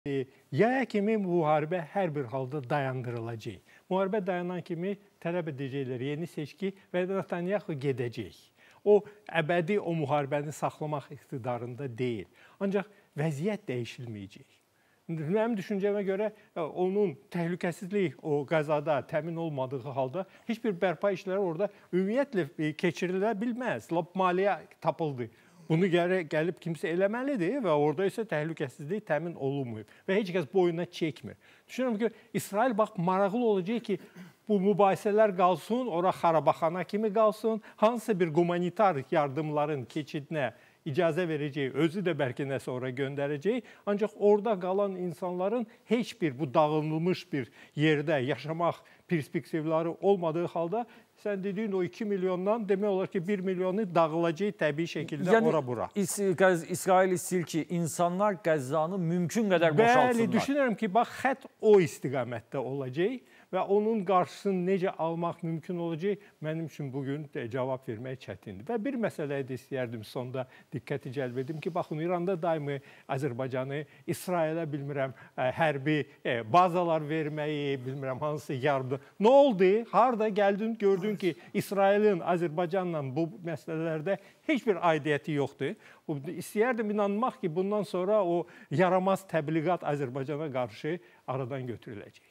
Yaya kimi müharibə hər bir halda dayandırılacaq. Müharibə dayanan kimi tələb edəcəklər yeni seçki və Netanyahu gedəcək. O, əbədi o müharibəni saxlamaq iqtidarında deyil. Ancaq vəziyyət dəyişilməyəcək. Mənim düşüncəmə görə onun təhlükəsizlik o qəzada təmin olmadığı halda heç bir bərpa işləri orada ümumiyyətlə keçirilə bilməz. Maliyyə tapıldı. Bunu gəlib kimsə eləməlidir və orada isə təhlükəsizlik təmin olunmayıb və heç kəs boyuna çəkmir. Düşünürəm ki, İsrail bax maraqlı olacaq ki, bu mübahisələr qalsın, ora xarabaxana kimi qalsın, hansısa bir humanitar yardımların keçidinə icazə verəcək, özü də bəlkə nəsə ora göndərəcək. Ancaq orada qalan insanların heç bir bu dağılmış bir yerdə yaşamaq perspektivləri olmadığı halda sən dediyin o 2 milyondan demək olar ki 1 milyonu dağılacaq təbii şəkildə ora-bura. İsrail istəyir ki, insanlar Qəzzanı mümkün qədər boşaltsınlar. Bəli, düşünürəm ki, bax, xətt o istiqamətdə olacaq və onun qarşısını necə almaq mümkün olacaq, mənim üçün bugün cavab vermək çətindir. Və bir məsələyə də istəyərdim sonda diqqəti cəlb edim ki, baxın, İranda daimi Azərbaycanı, İsrailə bilmirəm, hərbi bazalar verməyi, bilmirəm, hansı yardım. Nə oldu? Harada gəldin, gördün ki, İsrailin Azərbaycanla bu məsələlərdə heç bir aidiyyəti yoxdur. İstəyərdim inanmaq ki, bundan sonra o yaramaz təbliğat Azərbaycana qarşı aradan götürüləcək.